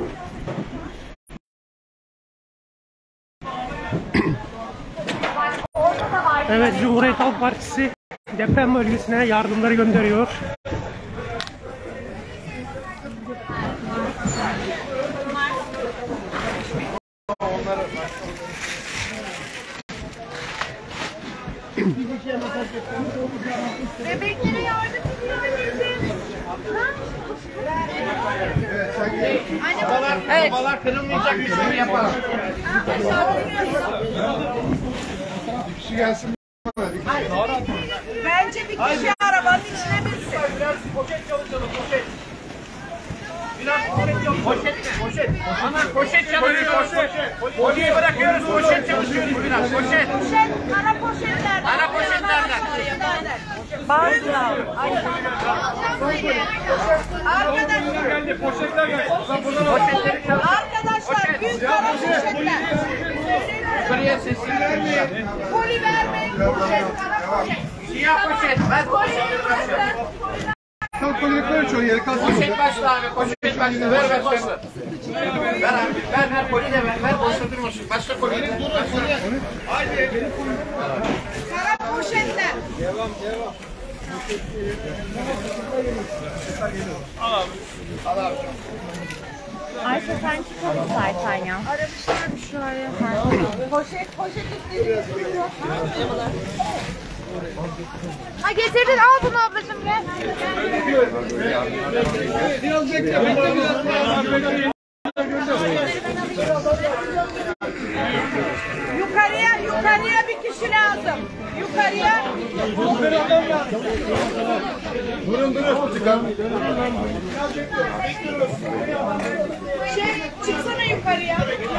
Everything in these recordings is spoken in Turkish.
Evet, Cumhuriyet Halk Partisi deprem bölgesine yardımları gönderiyor. Bebeklere yardım ediyor. Evet. Babalar kırılmayacak bir şey yapalım. Bir kişi gelsin. Bence bir kişi arabanın içine binsin. Biraz poşet çalışalım, poşet. Biraz poşet çalışalım. Poşet. Ana poşet çalışıyoruz. Poşeti bırakıyoruz, poşet çalışıyoruz biraz. Poşet. Kara poşetlerden. Ana poşetlerden. Bazılar. Arkadaşlar. Geldi, poşetler geldi. Arkadaşlar büyük kara poşetler. Buraya sesini vermeyin. Koli vermeyin. Poşet, kara poşet. Siyah poşet. Ben poşetleri bırakıyorum. Tam kolye koy çoğu yere kalsın. Poşet başla abi, poşet başla. Ver başla. Ver abi, ver koli de ver. Ver boşa durmasın. Başla koli. Haydi. Kara poşetler. Al abi. Ayşe sen çıkalım zaten ya. Aramışlar şu araya. Poşet istiyor. Ha getirdin, al bunu ablacığım gel. Yukarıya bir kişi lazım. Yukarıya. Durun. Çıksana yukarıya.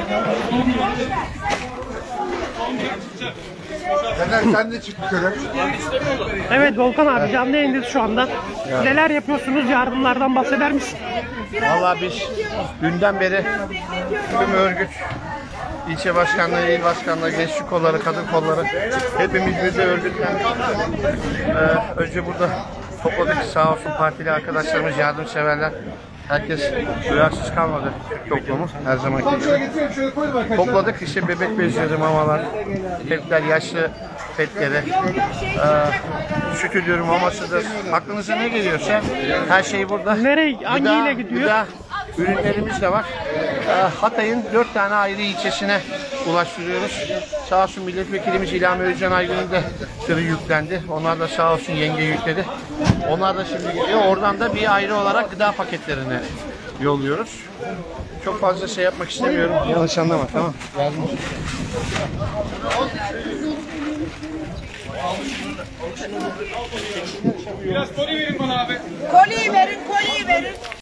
Sen de çık yukarı. Evet Volkan abi, canlı yayındayız şu anda. Neler yapıyorsunuz? Yardımlardan bahseder misin? Vallahi biz dünden beri tüm örgüt, ilçe başkanlığı, il başkanlığı, gençlik kolları, kadın kolları hepimiz bize örgütlendik. Önce burada topladık, sağ olsun partili arkadaşlarımız, yardımseverler. Herkes duyarsız kalmadı, toplumu her zamanki Tam şöyle gibi. getiriyorum, şöyle koydum arkadaşlar. Topladık işte bebek bezleri, mamalar, petler, yaşlı petleri, süt ürünü, mamasıdır. Aklınıza ne geliyorsa her şey burada. Nereye, hangiyle gidiyor? Gıda ürünlerimiz de var. Hatay'ın 4 tane ayrı ilçesine ulaştırıyoruz. Sağ olsun milletvekilimiz İlhami Özcan Aygün'ün de tırı yüklendi. Onlar da sağ olsun yenge yükledi. Onlar da şimdi geliyor. Oradan da bir ayrı olarak gıda paketlerini yolluyoruz. Çok fazla şey yapmak istemiyorum. Yanlış anlama, tamam. Koliyi verin.